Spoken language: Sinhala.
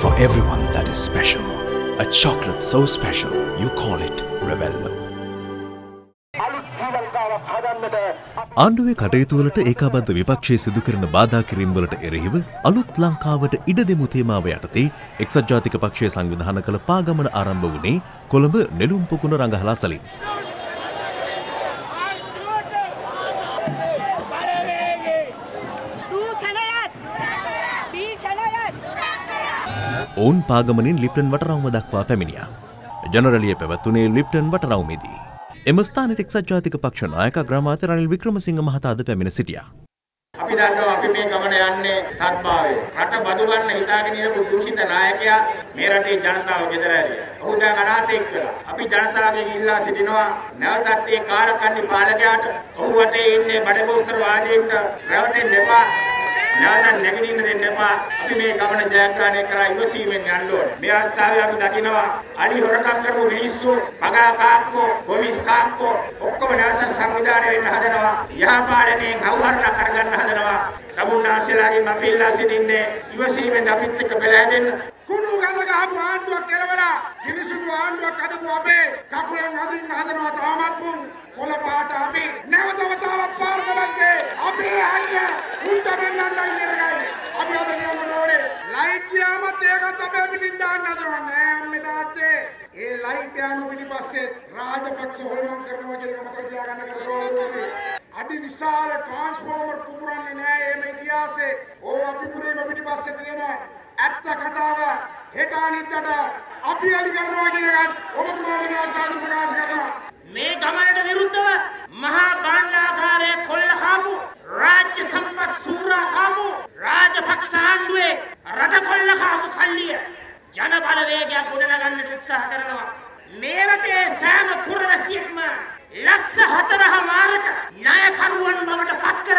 For everyone that is special, a chocolate so special, you call it Rebello. ආණ්ඩුවේ කටයුතු වලට ඒකාබද්ධ විපක්ෂයේ සිදු කරන බාධා කිරීම වලට එරෙහිව අලුත් ලංකාවට ඉඩ දෙමු තේමාව යටතේ එක්සත් ජාතික පක්ෂය සංවිධානය කළ පාගමන ආරම්භ වුණේ කොළඹ නෙළුම් පොකුණ රඟහලාසලින්. ඔවුන් පාගමනින් ලිප්ටන් වටරවුම දක්වා පැමිණියා. ජනරලිය පැවැත්වුණේ ලිප්ටන් වටරවුමේදී. එම ස්ථානයට එක්සත් ජාතික පක්ෂ නායක අග්‍රාමාත්‍ය රනිල් වික්‍රමසිංහ මහතාද පැමිණ සිටියා. අපි දන්නවා අපි මේ ගමන යන්නේ සත්භාවයේ. රට බදුවන්න හිතාගෙන ඉන්න දුෂිත නායකයා මේ රටේ ජනතාව ගෙදර ඇරියා. ඔහු දැන් අනාථෙක් වෙලා. අපි ජනතාවගෙන් ඉල්ලා සිටිනවා නැවතත් මේ කාලකන්ණි පාලකයාට ඔහු වටේ ඉන්නේ බඩගෝස්තර වාදීන්ට රැවටෙන්න එපා. නැවත නැගිටින්න දෙන්න එපා. අපි මේ ගමන ජයග්‍රහණය කරා ඉවසීමෙන් යන්න ඕනේ. මේ අවස්ථාවේ අපි දකිනවා අලි හොරකම් කරපු මිනිස්සු, පගා කාක්කෝ, කොමිස් කාක්කෝ ඔක්කොම නැවත සංවිධානය වෙන්න හදනවා. යහපාලනයෙන් අවහරණ කරගන්න හදනවා. තමුන්නාන්සලාගෙන් අපි ඉල්ලා සිටින්නේ ඉවසීමෙන් අපිත් එක්ක බෙලෑදෙන්න. කුණු ගඳ ගහපු ආණ්ඩුවක් කෙලවලා කිරිසුදු ආණ්ඩුවක් හදපු අපේ කකුලෙන් අදින්න හදනවා තාමත් මුන්. කොළ පාට අපි නැවතවතාවක් පාරක බස්සේ අපේ අයියා උන්ට බෙන්නන්නයි කියනකයි අපි අද කියන්න ඕනේ ලයිට් ගියාමත් ඒකත් අපේ පිටින් දාන්න හදනවා නෑ අම්මේ තාත්තේ ඒ ලයිට් යාම පිටිපස්සේ රාජපක්ෂ හොල්මන් කරනවා කියන එක මතක තියාගන්න කරසෝරුනේ අඩි විශාල ට්‍රාන්ස්ෆෝමර් පුපුරන්නේ නෑ මේ ඉතිහාසයේ ඕ අපි පුරේම පිටිපස්සේ තියෙන ඇත්ත කතාව හෙට අනිද්දාට අපි අලි කරනවා කියන එකත් ඔබතුමාට මේ අවස්ථාවේ ප්‍රකාශ කරනවා මේ ගමනට විරුද්ධව මහා බාණ්ඩාගාරයේ කොල්ල කාපු රාජ්‍ය සම්පත් සූරා කාපු රාජපක්ෂ ආණ්ඩුවේ රට කොල්ල කාපු කල්ලිය ජන බලවේගයක් ගොඩනගන්නට උත්සාහ කරනවා මේ රටේ සෑම පුරවැසියෙක්ම ලක්ෂ 4 මාරක ණයකරුවන් බවට පත්